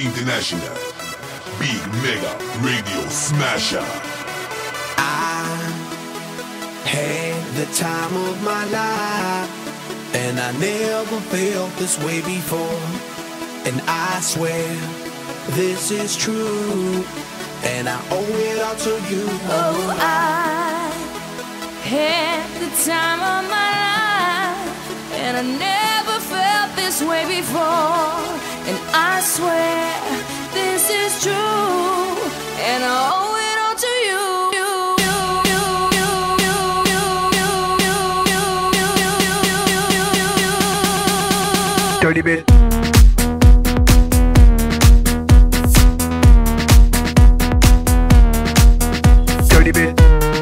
International. Big Mega Radio Smasher. I had the time of my life, and I never felt this way before. And I swear this is true, and I owe it all to you. Oh, I had the time of my life, and I never felt this way before. And I swear this is true, and I owe it all to you. Dirty bit. Dirty bit.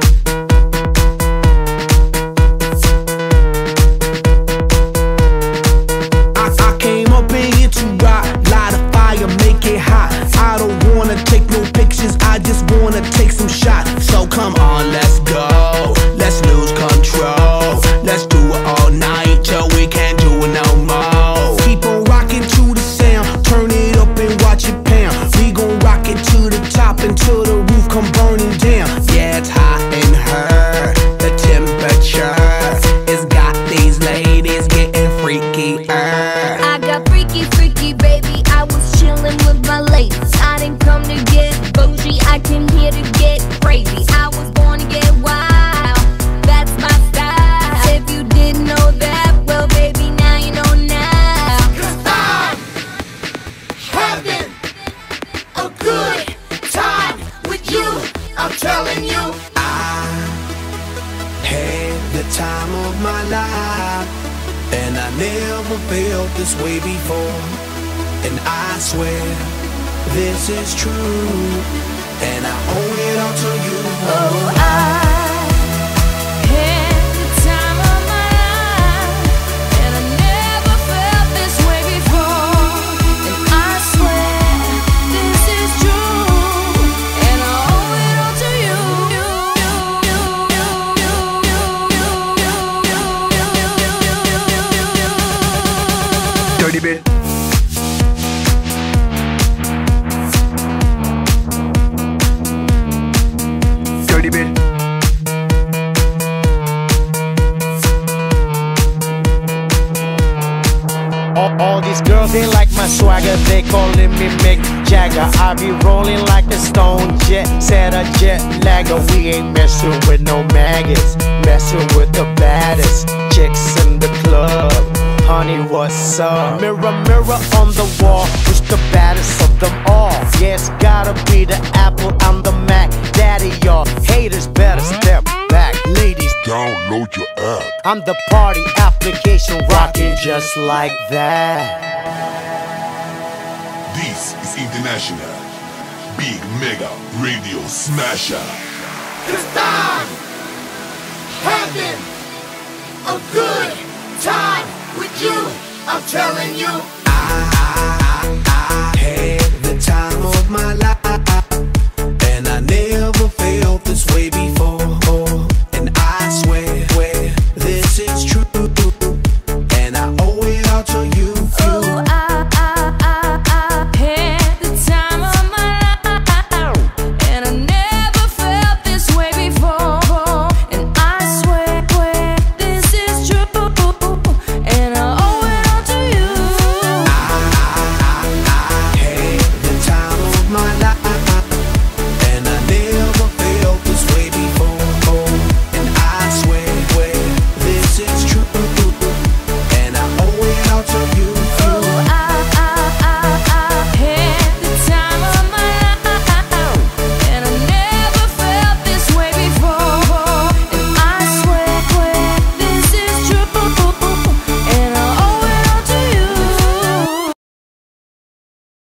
I came up in here to rock, light a fire, make it hot. I don't wanna take no pictures, I just wanna take some shots. So come on, let's go, let's lose control. Let's do it all night till we can't do it no more. Keep on rocking to the sound, turn it up and watch it pound. We gon' rock it to the top until the roof come burning down. Yeah, it's hot in her, the temperature has got these ladies getting freaky. I got freaky, freaky, baby. I was chillin' with my ladies. I didn't come to get bougie, I came here to get crazy. I was born to get wild, that's my style. If you didn't know that, well, baby, now you know now. 'Cause I'm having a good time with you, I'm telling you. I had the time of my life, and I never felt this way before. And I swear this is true, and I owe it all to you. Oh, I had the time of my life, and I never felt this way before. And I swear this is true, and I owe it all to you. Dirty bit. Dirty bit. All these girls, they like my swagger, they calling me Mick Jagger. I be rolling like a stone jet, set a jet lagger. We ain't messing with no maggots, messing with the baddest chicks in the club. Honey, what's up? Mirror, mirror on the wall, who's the baddest of them all? Yeah, it's gotta be the Apple, I'm the Mac. Daddy, y'all haters better step back. Ladies, Download your app. I'm the party application rocking just like that. This is International. Big Mega Radio Smasher. 'Cause I'm having a good time with you, I'm telling you.